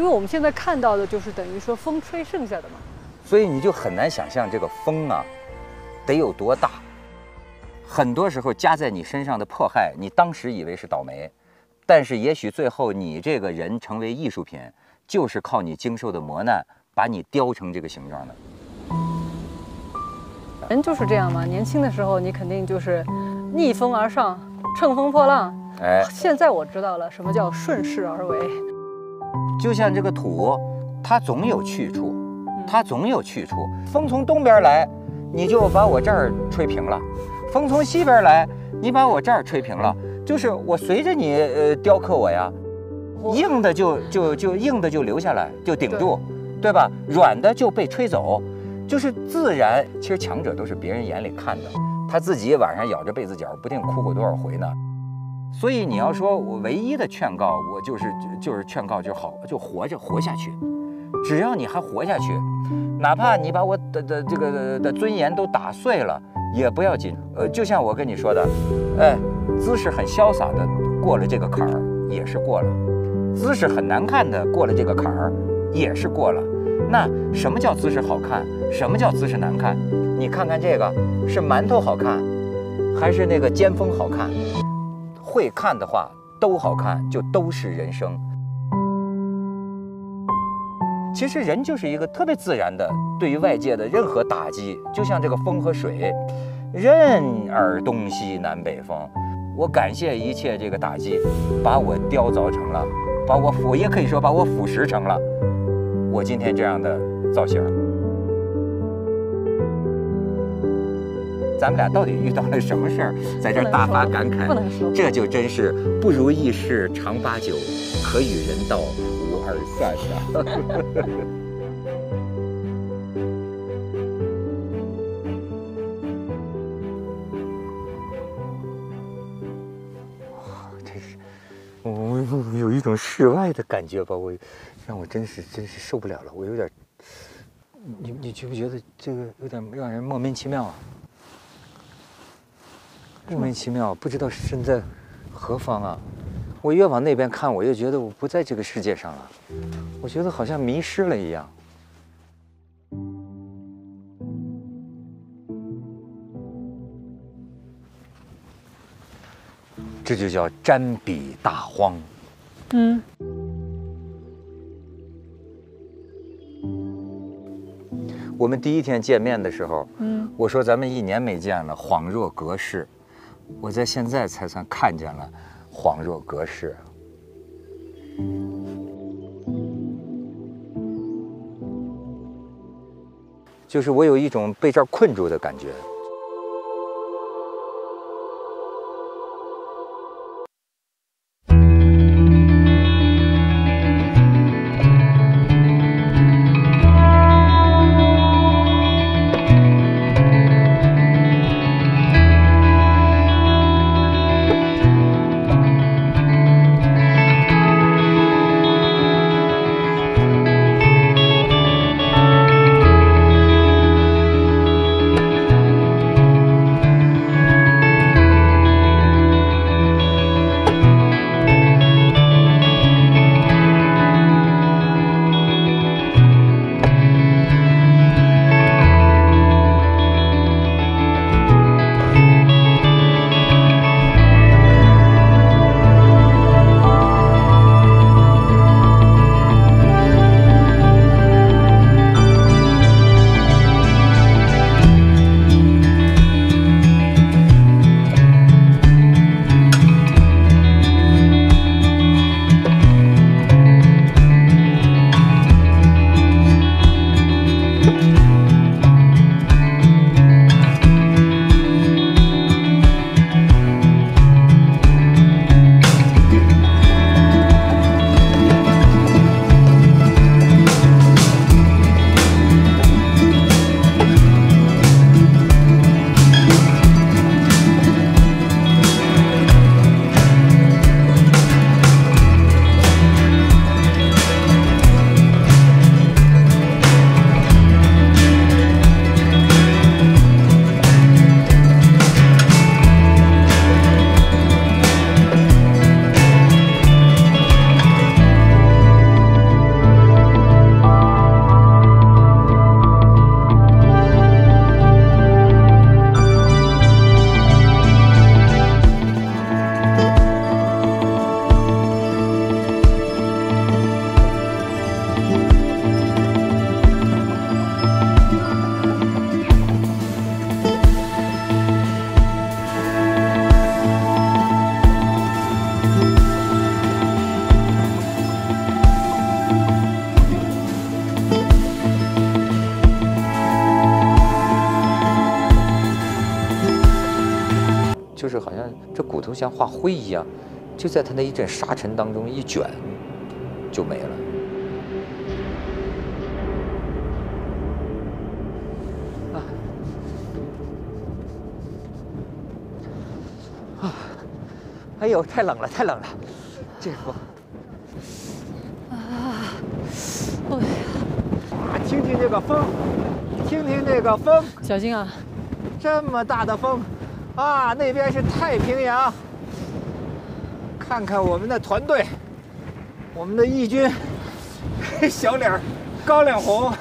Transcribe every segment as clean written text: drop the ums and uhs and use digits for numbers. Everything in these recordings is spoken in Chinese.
因为我们现在看到的就是等于说风吹剩下的嘛。 所以你就很难想象这个风啊，得有多大。很多时候加在你身上的迫害，你当时以为是倒霉，但是也许最后你这个人成为艺术品，就是靠你经受的磨难，把你雕成这个形状的。 人就是这样嘛，年轻的时候你肯定就是逆风而上，乘风破浪。哎，现在我知道了什么叫顺势而为。 就像这个土，它总有去处，它总有去处。风从东边来，你就把我这儿吹平了；风从西边来，你把我这儿吹平了。就是我随着你雕刻我呀，硬的就硬的就留下来，就顶住，对吧？软的就被吹走。就是自然，其实强者都是别人眼里看的，他自己晚上咬着被子角，不定哭过多少回呢。所以你要说我唯一的劝告，我就是劝告就好，就活下去。只要你还活下去，哪怕你把我的这个的尊严都打碎了，也不要紧。就像我跟你说的，哎，姿势很潇洒的过了这个坎儿，也是过了；姿势很难看的过了这个坎儿，也是过了。那什么叫姿势好看？什么叫姿势难看？你看看这个，是馒头好看，还是那个尖峰好看？会看的话都好看，就都是人生。其实人就是一个特别自然的，对于外界的任何打击，就像这个风和水，任尔东西南北风。我感谢一切这个打击，把我雕凿成了，也可以说把我腐蚀成了我今天这样的造型。咱们俩到底遇到了什么事儿，在这儿大发感慨？ 不能说， 这就真是不如意事常八九，可与人道无二三呐。真是，我有一种世外的感觉吧，让我真是受不了了，我有点，你觉不觉得这个有点让人莫名其妙啊？莫名其妙，不知道身在何方啊！我越往那边看，我越觉得我不在这个世界上了，我觉得好像迷失了一样。这就叫沾笔大荒。我们第一天见面的时候，我说咱们1年没见了，恍若隔世。我在现在才算看见了，恍若隔世。就是我有一种被这儿困住的感觉。 就是好像这骨头像化灰一样，就在它那一阵沙尘当中一卷，就没了。哎呦，太冷了，太冷了，这风。 哎呀， 听听这个风，听听这个风， 小心啊！ 这么大的风，啊，那边是太平洋。看看我们的团队，我们的义军，小脸高粱红，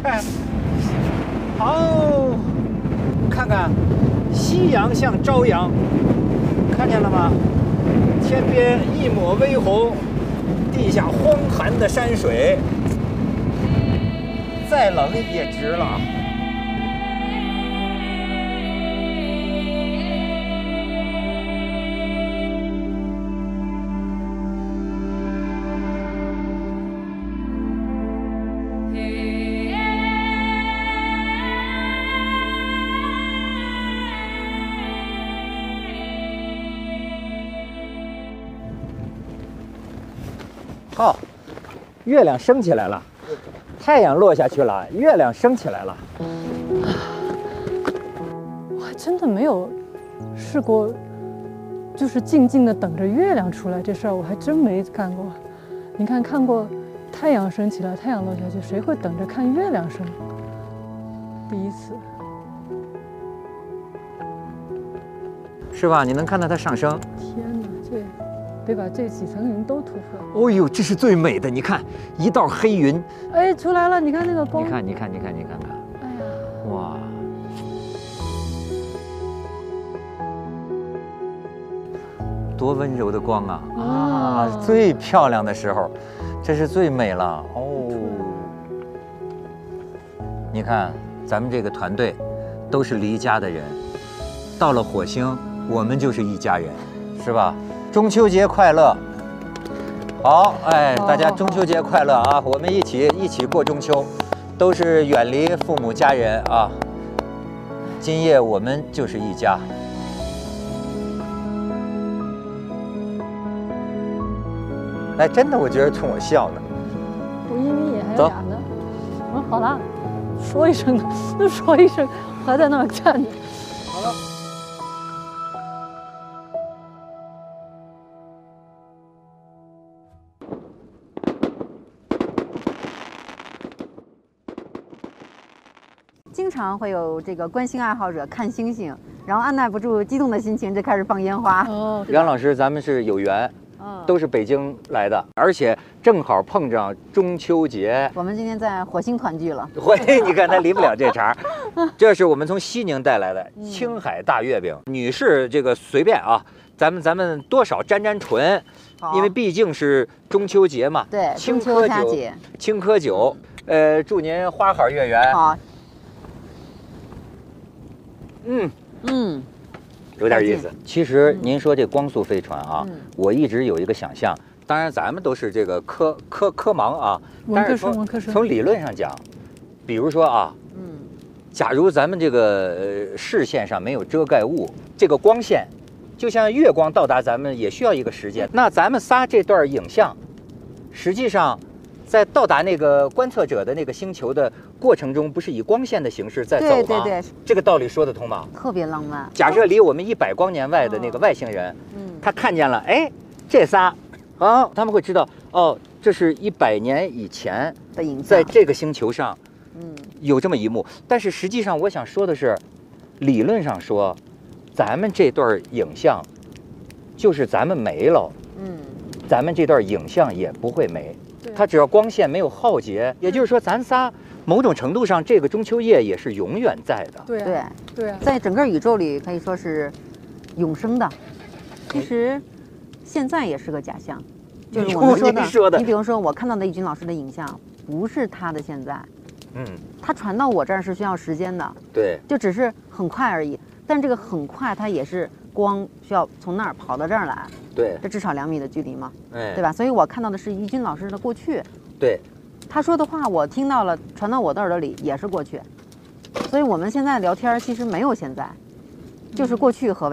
好，看看夕阳像朝阳，看见了吗？天边一抹微红，地下荒寒的山水，再冷也值了。哦，月亮升起来了，太阳落下去了，月亮升起来了。 我还真的没有试过，就是静静的等着月亮出来这事儿，我还真没干过。你看，看过太阳升起来，太阳落下去，谁会等着看月亮升？第一次。 是吧？你能看到它上升。 天哪，这得把这几层云都突破。 哦呦，这是最美的！你看，一道黑云。 哎，出来了！你看那个光。 你看。哎呀，哇！多温柔的光啊！啊，最漂亮的时候，这是最美了哦。你看，咱们这个团队都是离家的人，到了火星，我们就是一家人，是吧？中秋节快乐！好，哎，大家中秋节快乐啊！我们一起过中秋，都是远离父母家人啊。今夜我们就是一家。哎，真的，我觉得冲我笑呢。 我一眯眼还有俩呢。我说好了，说一声的，就说一声，还在那儿站着。 好了。 经常会有这个观星爱好者看星星，然后按耐不住激动的心情，就开始放烟花。 哦， 杨老师，咱们是有缘，都是北京来的，而且正好碰上中秋节。 我们今天在火星团聚了。 你看他离不了这茬。这是我们从西宁带来的青海大月饼，女士这个随便啊，咱们多少沾唇，因为毕竟是中秋节嘛。 对，中秋佳节， 青稞酒。祝您花好月圆。 好。 有点意思。其实您说这光速飞船啊，我一直有一个想象，当然咱们都是这个科盲啊， 文科生。 从理论上讲，比如说啊，假如咱们这个视线上没有遮盖物，这个光线，就像月光到达咱们也需要一个时间。那咱们仨这段影像，实际上在到达那个观测者的那个星球的过程中，不是以光线的形式在走吗？ 对， 这个道理说得通吗？ 特别浪漫。 假设离我们100光年外的那个外星人，他看见了，哎，这仨，啊，他们会知道，哦，这是100年以前的影像， 在这个星球上，有这么一幕。但是实际上，我想说的是，理论上说，咱们这段影像，就是咱们没了，咱们这段影像也不会没。它只要光线没有耗竭，也就是说，咱仨某种程度上，这个中秋夜也是永远在的。 对，在整个宇宙里可以说是永生的。其实现在也是个假象，就是我们说的。你比如说，我看到的易军老师的影像，不是他的现在，他传到我这儿是需要时间的。 对， 就只是很快而已。但这个很快，它也是光需要从那儿跑到这儿来。 对， 这至少2米的距离嘛，对吧？所以我看到的是易军老师的过去。 对， 他说的话我听到了，传到我的耳朵里也是过去。所以我们现在聊天其实没有现在，就是过去和未来。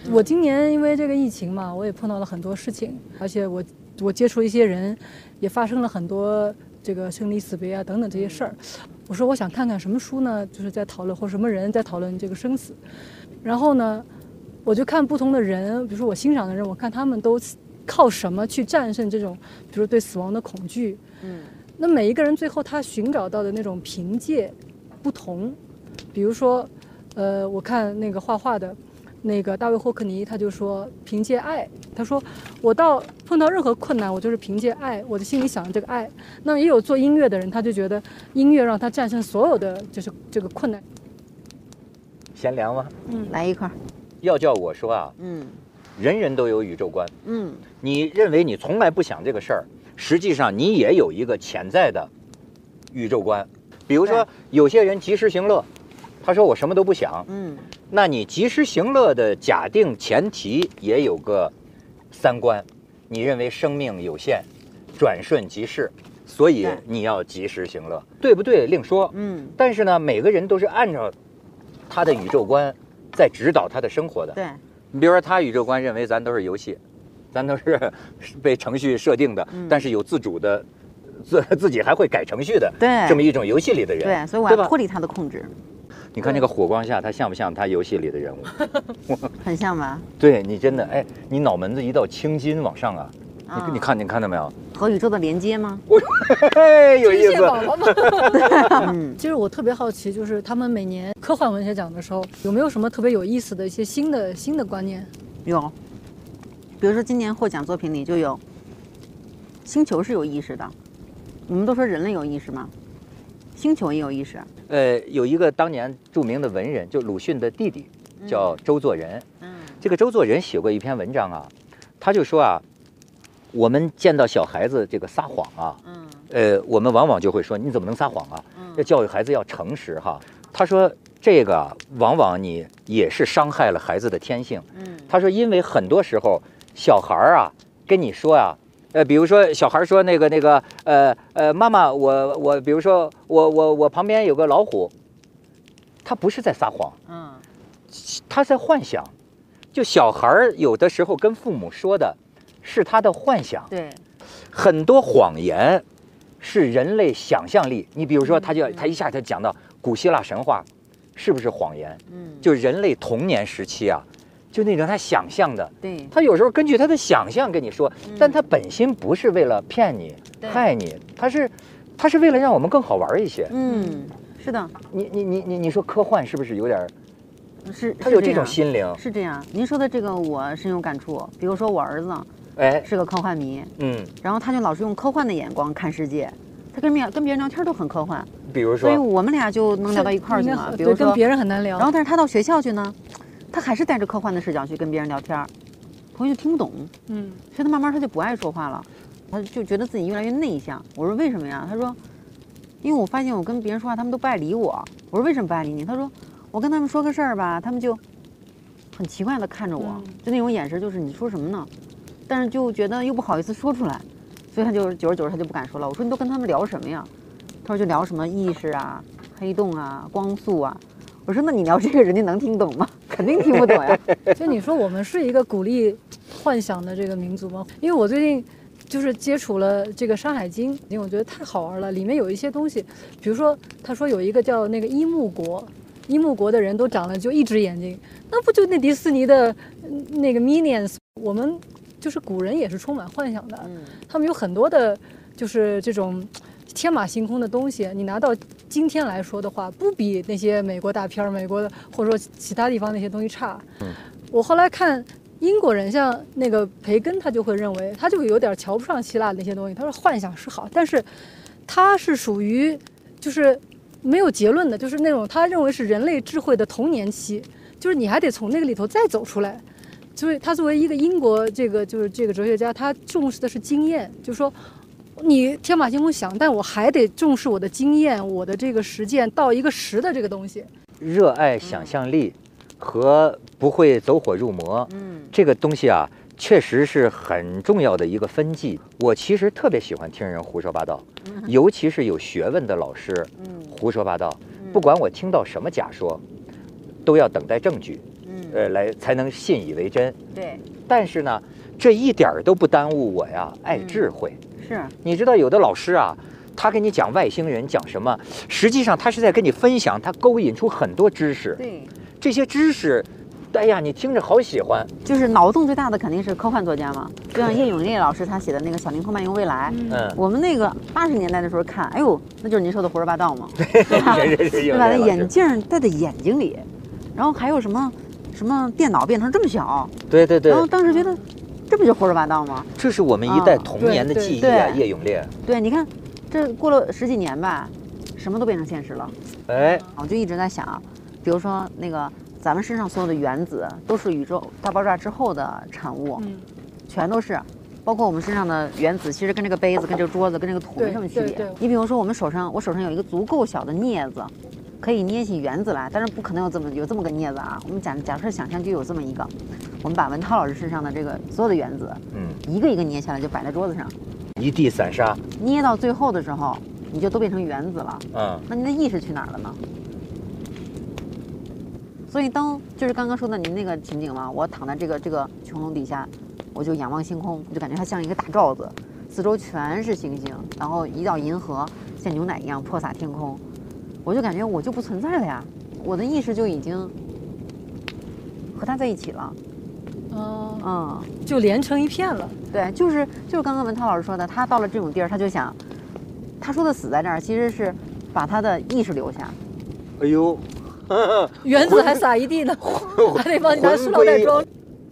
我今年因为这个疫情嘛，我也碰到了很多事情，而且我接触一些人，也发生了很多这个生离死别啊等等这些事儿。我说我想看看什么书呢，就是在讨论或什么人在讨论这个生死。然后呢，我就看不同的人，比如说我欣赏的人，我看他们都靠什么去战胜这种，比如对死亡的恐惧。那每一个人最后他寻找到的那种凭借不同。比如说，我看那个画画的那个大卫霍克尼，他就说凭借爱。他说我碰到任何困难，我就是凭借爱，我的心里想着这个爱。那么也有做音乐的人，他就觉得音乐让他战胜所有的就是这个困难。 闲聊吗？ 来一块。 要叫我说啊，人人都有宇宙观。你认为你从来不想这个事儿，实际上你也有一个潜在的宇宙观。比如说有些人及时行乐，他说我什么都不想。那你及时行乐的假定前提也有个三观，你认为生命有限，转瞬即逝，所以你要及时行乐，对不对另说。但是呢，每个人都是按照他的宇宙观在指导他的生活的。 对， 你比如说他宇宙观认为咱都是游戏，咱都是被程序设定的，但是有自主的，自己还会改程序的， 对， 这么一种游戏里的人。 对，所以我要脱离他的控制。 你看那个火光下，他像不像他游戏里的人物？ 很像吧？ 对你真的，哎，你脑门子一道青筋往上啊！你看到没有？ 和宇宙的连接吗？ 有意思。 其实我特别好奇，就是他们每年科幻文学奖的时候，有没有什么特别有意思的一些新的观念？ 有，比如说今年获奖作品里就有星球是有意识的。我们都说人类有意识吗？星球也有意识。 有一个当年著名的文人，就鲁迅的弟弟，叫周作人。这个周作人写过一篇文章啊，他就说啊，我们见到小孩子这个撒谎啊，我们往往就会说你怎么能撒谎啊？要教育孩子要诚实哈。他说这个往往你也是伤害了孩子的天性。他说因为很多时候小孩啊跟你说啊。比如说小孩说妈妈，我比如说我旁边有个老虎，他不是在撒谎，他在幻想。就小孩有的时候跟父母说的是他的幻想。 对， 很多谎言是人类想象力。你比如说他一下就讲到古希腊神话，是不是谎言？就人类童年时期啊。就那种他想象的， 对， 他有时候根据他的想象跟你说，但他本心不是为了骗你、害你，他是为了让我们更好玩一些。 是的。 你说科幻是不是有点？ 是， 他有这种心灵。 是这样。您说的这个我深有感触。比如说我儿子，是个科幻迷，然后他就老是用科幻的眼光看世界，他跟别人聊天都很科幻。 比如说， 所以我们俩就能聊到一块儿去嘛。比如说跟别人很难聊。 然后但是他到学校去呢。他还是带着科幻的视角去跟别人聊天，同学就听不懂，所以他慢慢他就不爱说话了，他就觉得自己越来越内向。我说为什么呀？他说，因为我发现我跟别人说话，他们都不爱理我。我说为什么不爱理你？他说我跟他们说个事儿吧，他们就很奇怪的看着我，就那种眼神，就是你说什么呢？但是就觉得又不好意思说出来，所以他就久而久之他就不敢说了。我说你都跟他们聊什么呀？他说就聊什么意识啊、黑洞啊、光速啊。我说那你聊这个人家能听懂吗？肯定听不懂呀。 所以你说我们是一个鼓励幻想的这个民族吗？因为我最近就是接触了这个《山海经》，因为我觉得太好玩了，里面有一些东西，比如说他说有一个叫那个伊木国，伊木国的人都长了就一只眼睛，那不就那迪士尼的那个 Minions？ 我们就是古人也是充满幻想的，他们有很多的就是这种天马行空的东西，你拿到今天来说的话，不比那些美国大片、美国的或者说其他地方那些东西差。我后来看英国人，像那个培根，他就会认为，他就有点瞧不上希腊那些东西。他说幻想是好，但是他是属于就是没有结论的，就是那种他认为是人类智慧的童年期，就是你还得从那个里头再走出来。所以他作为一个英国这个哲学家，他重视的是经验，就是说。你天马行空想，但我还得重视我的经验，我的这个实践到一个实的这个东西。 热爱想象力和不会走火入魔，这个东西啊，确实是很重要的一个分际。我其实特别喜欢听人胡说八道，尤其是有学问的老师，胡说八道。不管我听到什么假说，都要等待证据。 来才能信以为真。 对， 但是呢，这一点儿都不耽误我呀爱智慧。 是， 你知道有的老师啊，他给你讲外星人讲什么，实际上他是在跟你分享，他勾引出很多知识。 对， 这些知识，哎呀，你听着好喜欢。 就是脑洞最大的肯定是科幻作家嘛，就像叶永烈老师他写的那个《小灵通漫游未来》，我们那个80年代的时候看，哎呦，那就是您说的胡说八道嘛，对吧？对吧？那眼镜戴在眼睛里，然后还有什么电脑变成这么小， 对对对。 然后当时觉得，这不就胡说八道吗？ 这是我们一代童年的记忆啊，叶永烈。 对，你看，这过了10几年吧，什么都变成现实了。 哎， 我就一直在想，比如说那个咱们身上所有的原子都是宇宙大爆炸之后的产物，全都是，包括我们身上的原子，其实跟这个杯子、跟这个桌子、跟这个土没什么区别。你比如说我手上有一个足够小的镊子，可以捏起原子来，但是不可能有这么个镊子啊。我们假设想象就有这么一个，我们把文涛老师身上的这个所有的原子，一个一个捏下来就摆在桌子上， 一地散沙。 捏到最后的时候，你就都变成原子了。那您的意识去哪儿了呢？所以就是刚刚说的您那个情景嘛，我躺在这个穹窿底下，我就仰望星空，我就感觉它像一个大罩子，四周全是星星，然后一道银河像牛奶一样泼洒天空，我就感觉我就不存在了呀，我的意识就已经和它在一起了。 就连成一片了。 对，就是刚刚文涛老师说的，他到了这种地儿，他就想，他说的死在这儿，其实是把他的意识留下。 哎呦。 原子还撒一地呢，还得帮你拿塑料袋装。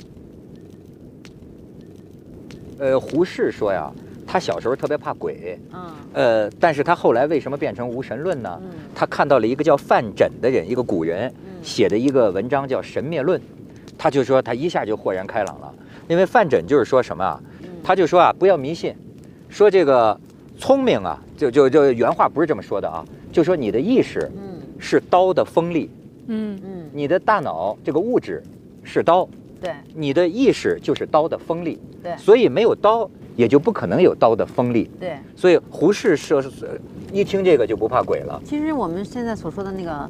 胡适说呀，他小时候特别怕鬼，但是他后来为什么变成无神论呢？他看到了一个叫范缜的人，一个古人写的一个文章叫《神灭论》，他就说他一下就豁然开朗了，因为范缜就是说什么啊，他就说啊，不要迷信，说这个聪明啊，就原话不是这么说的啊，就说你的意识。是刀的锋利，你的大脑这个物质是刀， 对， 你的意识就是刀的锋利， 对， 所以没有刀也就不可能有刀的锋利， 对， 所以胡适说一听这个就不怕鬼了。 其实我们现在所说的那个，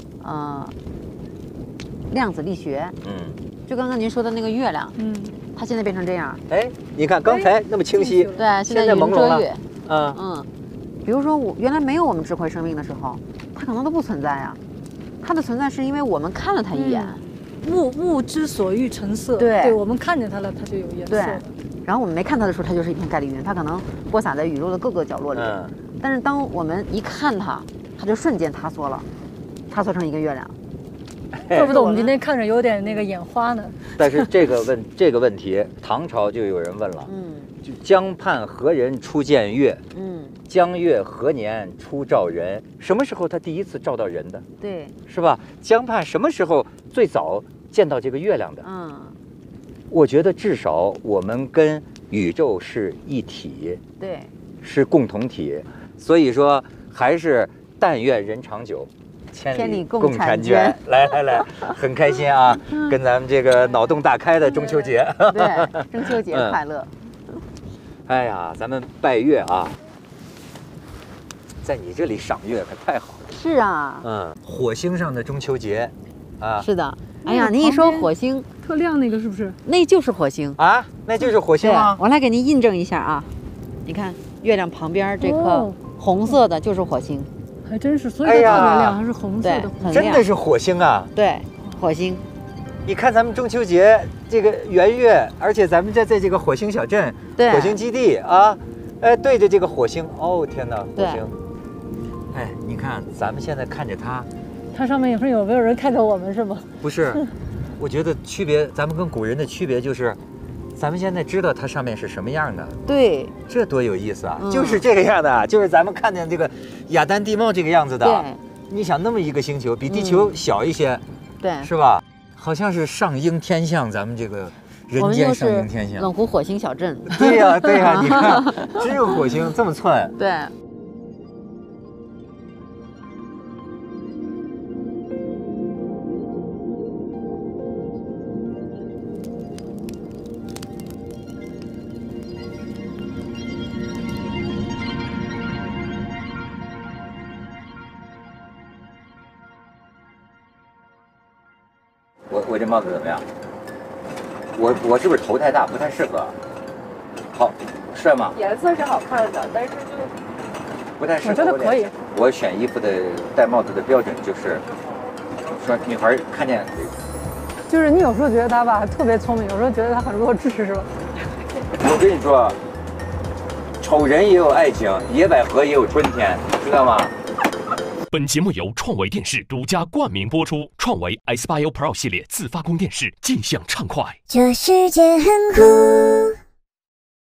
量子力学，就刚刚您说的那个月亮，它现在变成这样， 哎，你看刚才那么清晰， 对，现在朦胧了， 比如说原来没有我们智慧生命的时候，它可能都不存在啊。它的存在是因为我们看了它一眼。 物之所欲成色， 对， 我们看见它了，它就有颜色。 对，然后我们没看它的时候，它就是一片概率云，它可能播撒在宇宙的各个角落里。但是当我们一看它，它就瞬间塌缩了，塌缩成一个月亮。 怪不得我们今天看着有点那个眼花呢。 但是这个问题，唐朝就有人问了，就江畔何人初见月？江月何年初照人？什么时候他第一次照到人的？ 对， 是吧？江畔什么时候最早见到这个月亮的？我觉得至少我们跟宇宙是一体， 对， 是共同体。所以说，还是但愿人长久，千里共婵娟。来，很开心啊，跟咱们这个脑洞大开的中秋节。 对，中秋节快乐。 哎呀，咱们拜月啊，在你这里赏月可太好了。 是啊， 火星上的中秋节，啊， 是的。哎呀，您一说火星， 特亮那个是不是？ 那就是火星啊，那就是火星吗？ 我来给您印证一下啊，你看月亮旁边这颗红色的就是火星， 还真是，所以它特别亮，还是红色的， 很亮， 真的是火星啊！ 对，火星。 你看咱们中秋节这个圆月，而且咱们在这个火星小镇、火星基地啊，对着这个火星，哦天哪，火星！哎，你看咱们现在看着它上面有没有人看着我们是吗？ 不是，我觉得区别，咱们跟古人的区别就是，咱们现在知道它上面是什么样的。 对， 这多有意思啊！就是这个样的，就是咱们看见这个雅丹地貌这个样子的。 对， 你想那么一个星球，比地球小一些， 对， 是吧？好像是上应天象，咱们这个人间上应天象。 冷湖火星小镇。 对呀，对呀，你看，只有火星这么寸。 对。 我这帽子怎么样？我是不是头太大，不太适合？好，帅吗？ 颜色是好看的，但是就不太适合。 我觉得可以。 我选衣服的戴帽子的标准就是说，女孩看见， 就是你有时候觉得他吧特别聪明，有时候觉得他很弱智，是吧？ 我跟你说，丑人也有爱情，野百合也有春天，知道吗？ 本节目由创维电视独家冠名播出，创维 S8U Pro 系列自发光电视，镜像畅快。 这世界很酷。